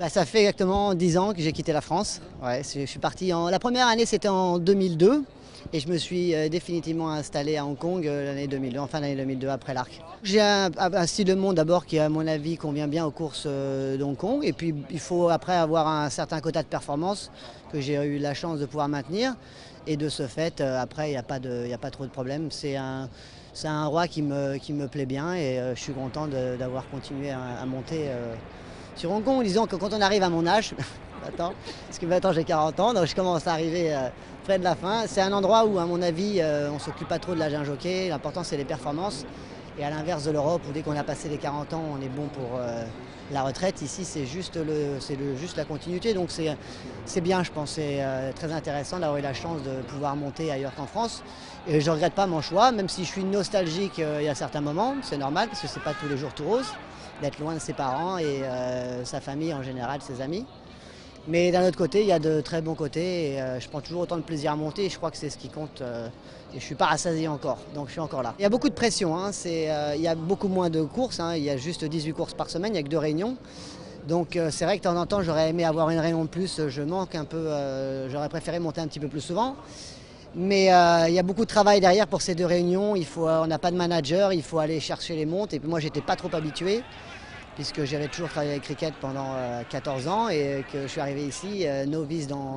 Bah, ça fait exactement 10 ans que j'ai quitté la France. Ouais, je suis parti la première année, c'était en 2002. Et je me suis définitivement installé à Hong Kong l'année 2002, en fin d'année 2002, après l'Arc. J'ai un style de monde d'abord qui, à mon avis, convient bien aux courses d'Hong Kong. Et puis, il faut après avoir un certain quota de performance que j'ai eu la chance de pouvoir maintenir. Et de ce fait, après, il n'y a pas trop de problème. C'est un roi qui me plaît bien et je suis content d'avoir continué à monter sur Hong Kong. Disons que quand on arrive à mon âge, parce que maintenant j'ai 40 ans, donc je commence à arriver près de la fin. C'est un endroit où, à mon avis, on ne s'occupe pas trop de l'agent jockey. L'important, c'est les performances. Et à l'inverse de l'Europe, où dès qu'on a passé les 40 ans, on est bon pour la retraite. Ici, c'est juste la continuité. Donc c'est bien, je pense. C'est très intéressant d'avoir eu la chance de pouvoir monter ailleurs qu'en France. Et je ne regrette pas mon choix, même si je suis nostalgique il y a certains moments. C'est normal, parce que ce n'est pas tous les jours tout rose, d'être loin de ses parents et sa famille en général, ses amis. Mais d'un autre côté, il y a de très bons côtés et je prends toujours autant de plaisir à monter. Je crois que c'est ce qui compte et je ne suis pas rassasié encore, donc je suis encore là. Il y a beaucoup de pression, hein, il y a beaucoup moins de courses, hein, il y a juste 18 courses par semaine, il n'y a que 2 réunions. Donc c'est vrai que de temps en temps, j'aurais aimé avoir une réunion de plus, je manque un peu, j'aurais préféré monter un petit peu plus souvent. Mais il y a beaucoup de travail derrière pour ces 2 réunions, on n'a pas de manager, il faut aller chercher les montes et puis moi j'étais pas trop habitué, puisque j'avais toujours travaillé avec cricket pendant 14 ans et que je suis arrivé ici novice dans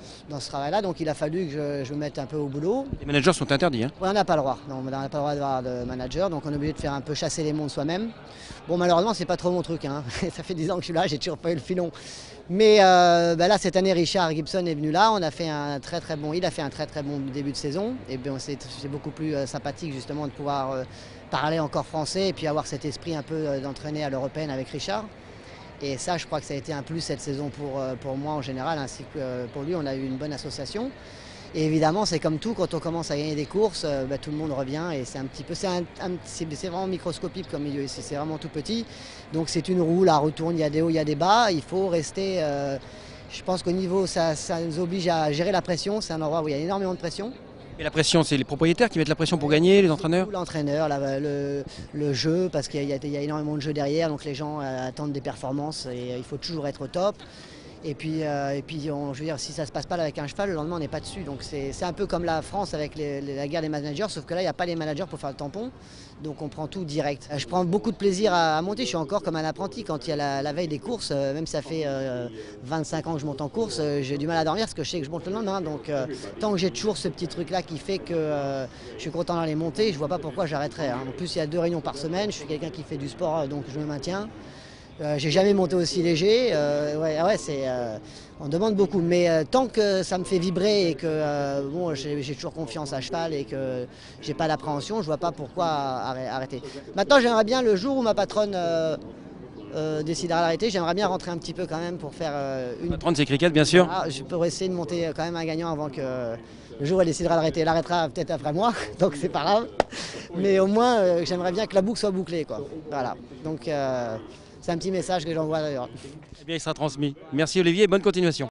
ce travail-là. Donc il a fallu que je me mette un peu au boulot. Les managers sont interdits, hein? Ouais, on n'a pas le droit. Non, on n'a pas le droit d'avoir de manager, donc on est obligé de faire un peu chasser les mondes soi-même. Bon, malheureusement, c'est pas trop mon truc, hein. Ça fait 10 ans que je suis là, j'ai toujours pas eu le filon. Mais là, cette année, Richard Gibson est venu là. Il a fait un très très bon début de saison. Et bien, c'est beaucoup plus sympathique justement de pouvoir parler encore français et puis avoir cet esprit un peu d'entraîner à l'européenne avec Richard. Et ça, je crois que ça a été un plus cette saison pour moi en général, ainsi que pour lui. On a eu une bonne association. Et évidemment, c'est comme tout, quand on commence à gagner des courses, tout le monde revient et c'est vraiment microscopique comme milieu ici, c'est vraiment tout petit. Donc c'est une roue, la roue tourne, il y a des hauts, il y a des bas, il faut rester, je pense qu'au niveau, ça nous oblige à gérer la pression, c'est un endroit où il y a énormément de pression. Et la pression, c'est les propriétaires qui mettent la pression pour gagner, les entraîneurs? L'entraîneur, le jeu, parce qu'il y a énormément de jeux derrière, donc les gens attendent des performances et il faut toujours être au top. Et puis je veux dire, si ça ne se passe pas avec un cheval, le lendemain on n'est pas dessus. Donc c'est un peu comme la France avec la guerre des managers, sauf que là il n'y a pas les managers pour faire le tampon. Donc on prend tout direct. Je prends beaucoup de plaisir à monter, je suis encore comme un apprenti quand il y a la veille des courses, même si ça fait 25 ans que je monte en course, j'ai du mal à dormir parce que je sais que je monte le lendemain. Donc tant que j'ai toujours ce petit truc là qui fait que je suis content d'aller monter, je ne vois pas pourquoi j'arrêterais, hein. En plus il y a 2 réunions par semaine, je suis quelqu'un qui fait du sport donc je me maintiens. J'ai jamais monté aussi léger, on demande beaucoup, mais tant que ça me fait vibrer et que bon, j'ai toujours confiance à cheval et que j'ai pas d'appréhension, je vois pas pourquoi arrêter. Maintenant j'aimerais bien, le jour où ma patronne décidera d'arrêter, j'aimerais bien rentrer un petit peu quand même pour faire une... Patronne, c'est cricket, bien sûr. Je peux essayer de monter quand même un gagnant avant que le jour où elle décidera d'arrêter. Elle arrêtera peut-être après moi, donc c'est pas grave. Mais au moins j'aimerais bien que la boucle soit bouclée, quoi. Voilà. Donc c'est un petit message que j'envoie d'ailleurs. Eh bien, il sera transmis. Merci Olivier et bonne continuation.